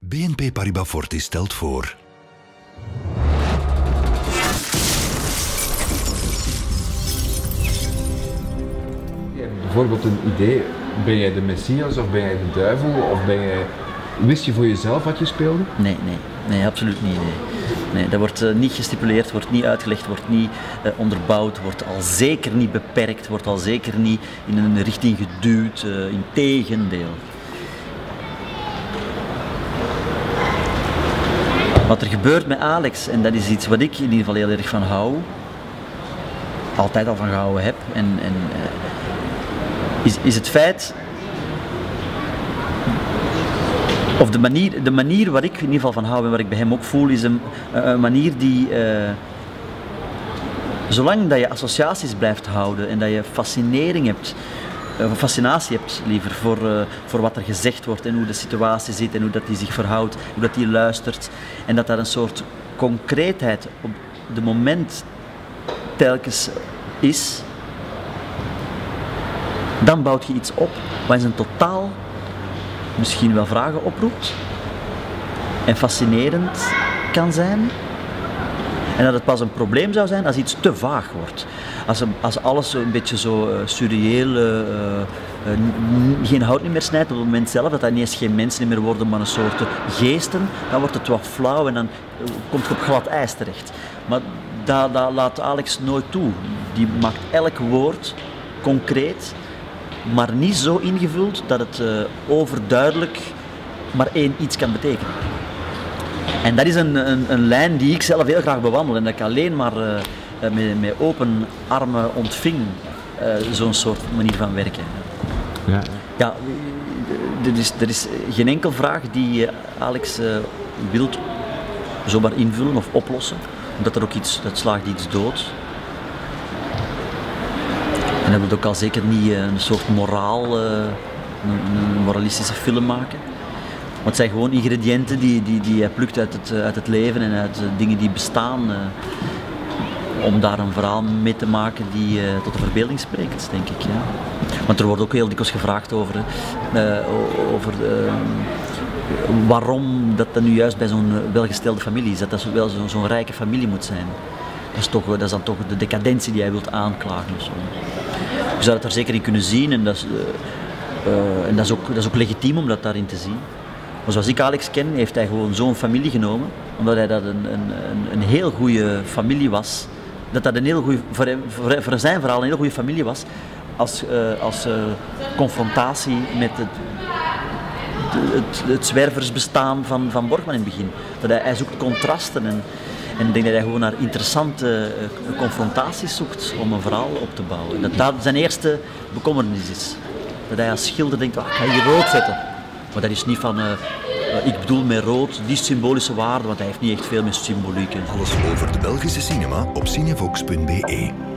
BNP Paribas Fortis stelt voor. Bijvoorbeeld een idee, ben jij de Messias of ben jij de duivel of wist je voor jezelf wat je speelde? Nee, absoluut niet. Nee, dat wordt niet gestipuleerd, wordt niet uitgelegd, wordt niet onderbouwd, wordt al zeker niet beperkt, wordt al zeker niet in een richting geduwd, integendeel. Wat er gebeurt met Alex, en dat is iets wat ik in ieder geval heel erg van hou, altijd al van gehouden heb, is het feit, of de manier waar ik in ieder geval van hou en wat ik bij hem ook voel, is een manier die, zolang dat je associaties blijft houden en dat je fascinatie hebt liever voor wat er gezegd wordt en hoe de situatie zit en hoe dat die zich verhoudt, hoe dat die luistert en dat daar een soort concreetheid op de moment telkens is, dan bouwt je iets op wat in zijn totaal misschien wel vragen oproept en fascinerend kan zijn. En dat het pas een probleem zou zijn als iets te vaag wordt. Als alles een beetje zo surreëel, geen hout meer snijdt op het moment zelf, dat niet eens geen mensen meer worden, maar een soort geesten, dan wordt het wat flauw en dan komt het op glad ijs terecht. Maar dat laat Alex nooit toe. Die maakt elk woord concreet, maar niet zo ingevuld dat het overduidelijk maar één iets kan betekenen. En dat is een lijn die ik zelf heel graag bewandel en dat ik alleen maar met open armen ontving, zo'n soort manier van werken. Ja, er is geen enkel vraag die Alex wilt zomaar invullen of oplossen, omdat er ook dat slaagt iets dood. En hij wil ook al zeker niet een soort een moralistische film maken. Want het zijn gewoon ingrediënten die hij plukt uit het leven en uit dingen die bestaan. Om daar een verhaal mee te maken die tot de verbeelding spreekt, denk ik. Ja. Want er wordt ook heel dikwijls gevraagd over waarom dat nu juist bij zo'n welgestelde familie is. Dat wel zo'n rijke familie moet zijn. Dat is dan toch de decadentie die hij wilt aanklagen. Of zo. Je zou het er zeker in kunnen zien en dat is ook legitiem om dat daarin te zien. Maar zoals ik Alex ken, heeft hij gewoon zo'n familie genomen, omdat hij dat een heel goede familie was. Dat een heel goede, voor zijn verhaal een heel goede familie was, als confrontatie met het zwerversbestaan van Borgman in het begin. Dat hij zoekt contrasten en ik denk dat hij gewoon naar interessante confrontaties zoekt om een verhaal op te bouwen. Dat zijn eerste bekommernis is. Dat hij als schilder denkt, ik ga hier rood zetten. Maar dat is niet van, ik bedoel met rood, die symbolische waarde, want hij heeft niet echt veel met symboliek. Alles over de Belgische cinema op cinevox.be.